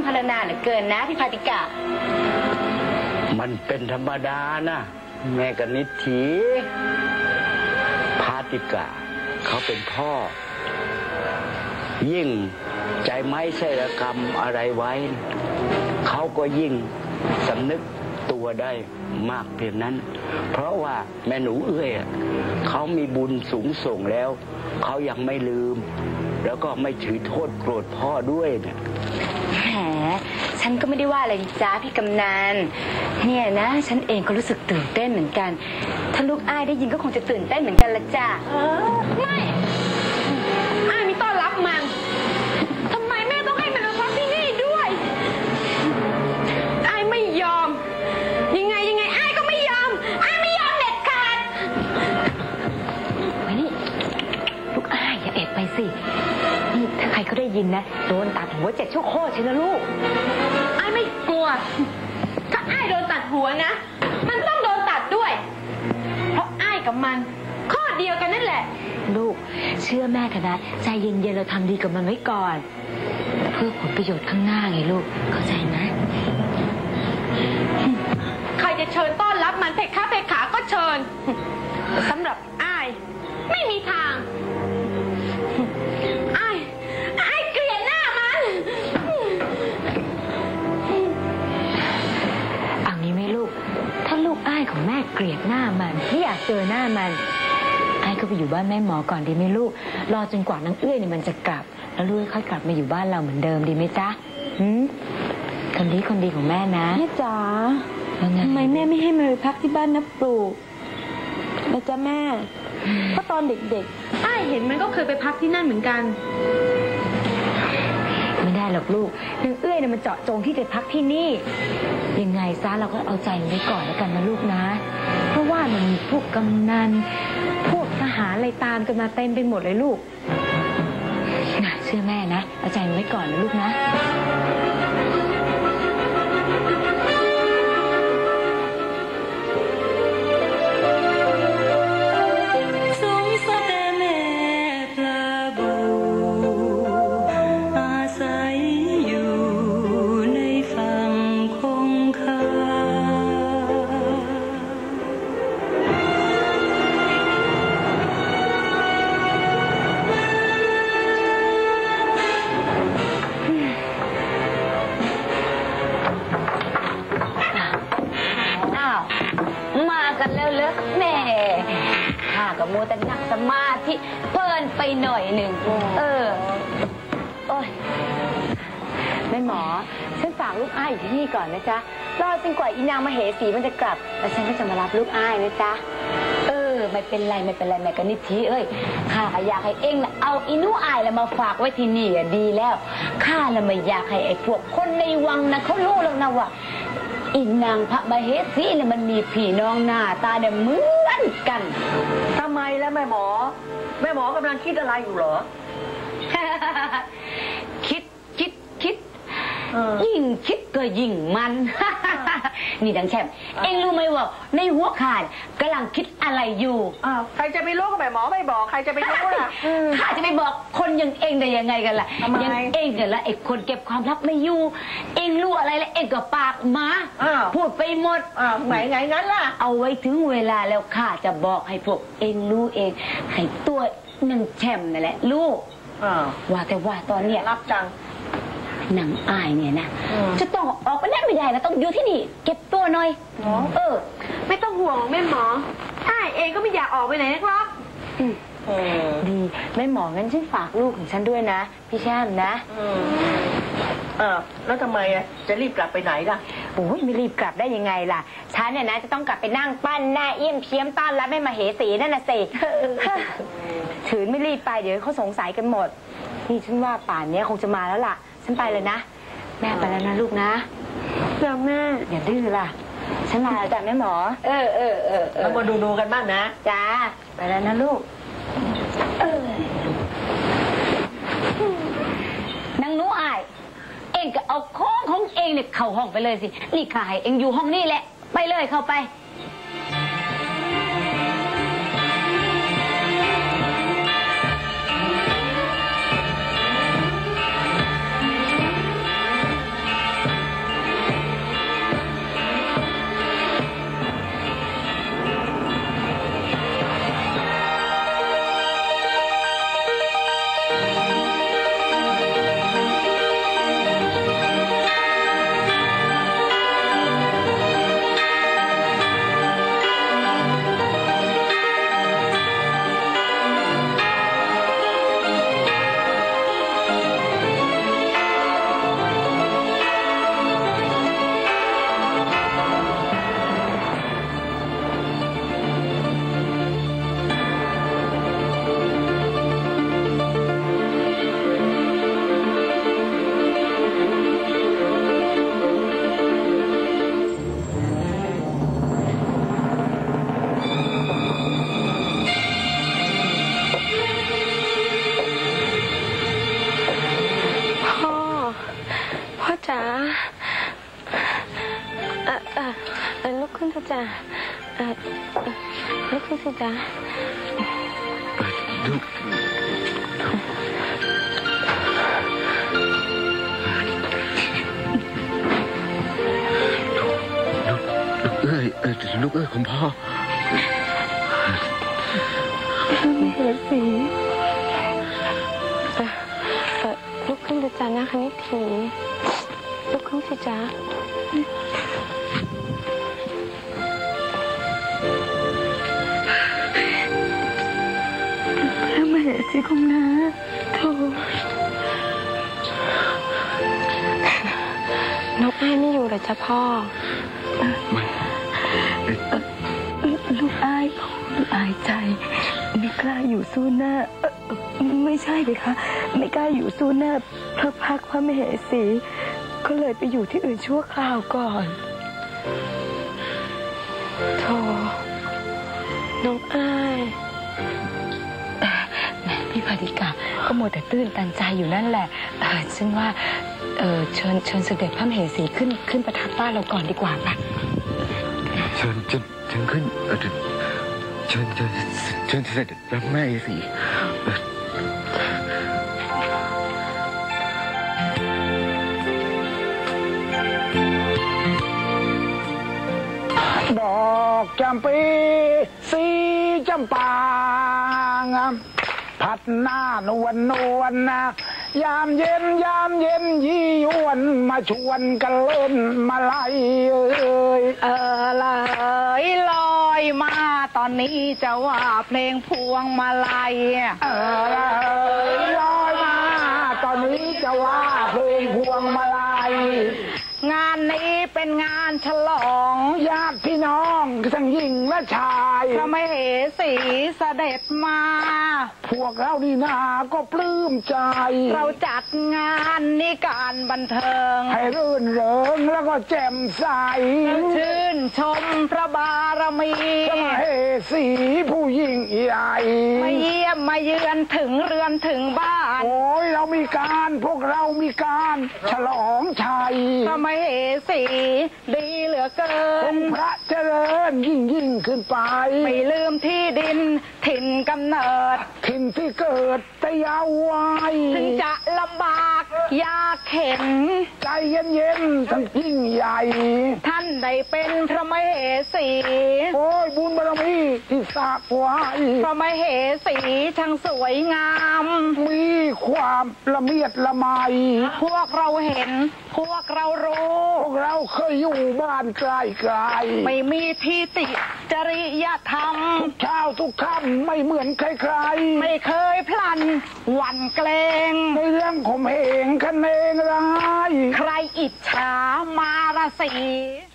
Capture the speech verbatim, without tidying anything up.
รรณนาเหลือเกินนะพี่พาติกะมันเป็นธรรมดานะแม่กนิษฐีพาติกะเขาเป็นพ่อยิ่งใจไม้ใส่ระกรรมอะไรไว้เขาก็ยิ่งสำนึกตัวได้มากเพียงนั้นเพราะว่าแม่หนูเอื้อยเขามีบุญสูงส่งแล้วเขายังไม่ลืมแล้วก็ไม่ถือโทษโกรธพ่อด้วยนะแหมฉันก็ไม่ได้ว่าอะไรจ้าพี่กำนันเนี่ยนะฉันเองก็รู้สึกตื่นเต้นเหมือนกันถ้าลูกอ้ายได้ยินก็คงจะตื่นเต้นเหมือนกันละจ้าเออไม่อ้ายไม่ต้อนรับมันทำไมแม่ต้องให้มันมาพักที่นี่ด้วยอ้ายไม่ยอมยังไงยังไงอ้ายก็ไม่ยอมอ้ายไม่ยอมเด็ดขาดไว้นี่ลูกอ้ายอย่าแอบไปสินี่ถ้าใครเขาได้ยินนะโดนตัดหัวเจ็ดชั่วโคตรใช่ไหมลูกอ้ายไม่กลัวถ้าอ้ายโดนตัดหัวนะมันต้องโดนตัดด้วยเพราะอ้ายกับมันข้อเดียวกันนั่นแหละลูกเชื่อแม่เถอะนะใจเย็นๆเราทำดีกับมันไว้ก่อนเพื่อผลประโยชน์ข้างหน้าไงลูกเข้าใจไหมใครจะเชิญต้อนรับมันเพคะเพขาก็เชิญสำหรับอ้ายไม่มีทางอ้ายอ้ายเกลียดหน้ามันเอางี้ไหมลูกถ้าลูกอ้ายของแม่เกลียดหน้ามันไม่อยากเจอหน้ามันอ้ายก็ไปอยู่บ้านแม่หมอก่อนดีไหมลูกรอจนกว่านางเอื้อยเนี่ยมันจะกลับแล้วลูกค่อยกลับมาอยู่บ้านเราเหมือนเดิมดีไหมจ๊ะหืมคนดีคนดีของแม่นะแม่จ๋าทำไมแม่ไม่ให้มาไปพักที่บ้านนับปลูกนะจ๊ะแม่เพราะตอนเด็กๆอ้ายเห็นมันก็เคยไปพักที่นั่นเหมือนกันไม่ได้หรอกลูกนางเอื้อยเนี่ยมันเจาะจงที่จะพักที่นี่ยังไงซะเราก็เอาใจมันไว้ก่อนแล้วกันนะลูกนะเพราะว่ามันมีพวกกำนันพวกทหารอะไรตามกันมาเต็มไปหมดเลยลูกนะเชื่อแม่นะเอาใจมันไว้ก่อนนะลูกนะกับโมแต่นักสมาธิเพลินไปหน่อยหนึ่งเออโอ้ยแม่หมอฉันฝากลูกอ้ายอยู่ที่นี่ก่อนนะจ๊ะรอจนกว่าอีนางมาเหสีมันจะกลับแล้วฉันก็จะมารับลูกอ้ายนะจ๊ะเออไม่เป็นไรไม่เป็นไรแม่กนิษฐีเอ้ยข้าอยากให้เองนะเอาอีนูอ้ายแล้วมาฝากไว้ที่นี่อ่ะดีแล้วข้าละไม่อยากให้ไอ้พวกคนในวังนะเขารู้แล้วนะว่าอีนางพระมเหสีเนี่ยมันมีพี่น้องหน้าตาเนี่ยเหมือนกันทำไมแล้วแม่หมอแม่หมอกำลังคิดอะไรอยู่เหรอคิดคิดคิดยิ่งคิดก็ยิ่งมันนี่ดังแช่มเอ็งรู้ไหมว่าในหัวข่ายกำลังคิดอะไรอยู่อ้าวใครจะไปรู้ก็แม่หมอไม่บอกใครจะไปรู้ล่ะข้าจะไปบอกคนอย่างเอ็งได้ยังไงกันล่ะยังเอ็งกันละไอ้คนเก็บความลับไม่อยู่เอ็งรู้อะไรแล้วเอ็งก็ปากมาพูดไปหมดอ้าวไหนไงงั้นล่ะเอาไว้ถึงเวลาแล้วข้าจะบอกให้พวกเอ็งรู้เองให้ตัวหนึ่งแช่มนั่นแหละรู้ว่าแต่ว่าตอนเนี้ยรับจังนางอ้ายเนี่ยนะจะต้องออกไปได้ไม่ได้นะต้องอยู่ที่นี่เก็บตัวหน่อยเออไม่ต้องห่วงแม่หมออ้ายเองก็ไม่อยากออกไปไหนนะครับดีแม่หมองั้นฉันฝากลูกของฉันด้วยนะพี่แช่มนะเออแล้วทำไมอ่ะจะรีบกลับไปไหนล่ะโอ้ยไม่รีบกลับได้ยังไงล่ะฉันเนี่ยนะจะต้องกลับไปนั่งปั้นหน้าเอี้ยมเพี้ยมต้อนรับแม่มาเหสีนั่นน่ะสิถือไม่รีบไปเดี๋ยวเขาสงสัยกันหมดนี่ฉันว่าป่านนี้คงจะมาแล้วล่ะฉันไปเลยนะแม่ไปแล้วนะลูกนะเดี๋ยวแม่อย่าดื้อล่ะฉันลาจ้ะแม่หมอเออเออเออเรามาดูดูกันบ้างนะจ้าไปแล้วนะลูกนางหนูอายเองก็เอาของของเองเนี่ยเข้าห้องไปเลยสินี่ข้าให้เองอยู่ห้องนี่แหละไปเลยเข้าไปจ๋าเออเออเออลุกขึ้นเถอะจ้ะเออเออลุกขึ้นสิจ๊ะลูกลูกเอ้ยเออลูกเอ้ยของพ่อไม่เหตุสีเออเออลุกขึ้นเถอะจ้ะนะคณิตถีลุกขึ้นสิจ๊ะแล้วมาเหตุสีของน้าโธ่นกอ้ายไม่อยู่เหรอจ๊ะพ่อไม่ลูกอ้ายลูกอายใจไม่กล้าอยู่สู้หน้าไม่ใช่เลยคะไม่กล้าอยู่สู้หน้าพระพักพระมเหสีก็เลยไปอยู่ที่อื่นชั่วคราวก่อนโธ่น้องอ้ายแหมพี่พาธิกาก็มัวแต่ตื้นตันใจอยู่นั่นแหละเออฉันว่าเออเชิญเชิญเสด็จพระมเหสีขึ้นขึ้นประทับบ้านเราก่อนดีกว่าปะเชิญเชิญเชิญขึ้นเออเชิญเชิญเชิญเสด็จพระแม่สีดอกจำปีสีจำปางพัดหน้านวลนวลนะยามเย็นยามเย็นยี่ยวนมาชวนกันเล่นมาไล่เอ้ยเออเลยลอยมาตอนนี้จะว่าเพลงพวงมาลัยเออเลยลอยมาตอนนี้จะว่าเพลงพวงมาลัยงานนี้เป็นงานฉลองญาติพี่น้องทั้งหญิงและชายพระมเหสีเสด็จมาพวกเรานี่นาก็ปลื้มใจเราจัดงานนี้การบันเทิงให้รื่นเริงแล้วก็แจ่มใสชื่นชมพระบารมีพระมเหสีผู้ยิ่งใหญ่มาเยี่ยมมาเยือนถึงเรือนถึงบ้านโอ้ยเรามีการพวกเรามีการฉลองชัยพระมเหสีดีเหลือเกินพระเจริญยิ่งยิ่งขึ้นไปไม่ลืมที่ดินถิ่นกำเนิดถิ่นที่เกิดแต่ยาววัยถึงจะลำบากยากเข็นใจเย็นเย็นทั้งยิ่งใหญ่ท่านได้เป็นพระมเหสีโอ้ยบุญบารมีที่สากไว้พระมเหสีช่างสวยงามมีความละเมียดละไมพวกเราเห็นพวกเรารู้พวกเราเคยอยู่บ้านไกลไกลไม่มีที่ติจริยธรรมทุกเช้าทุกค่ำไม่เหมือนใครๆไม่เคยพลันหวั่นเกรงในเรื่องข่มเหงคะเนงร้ายใครอิจฉามาราศี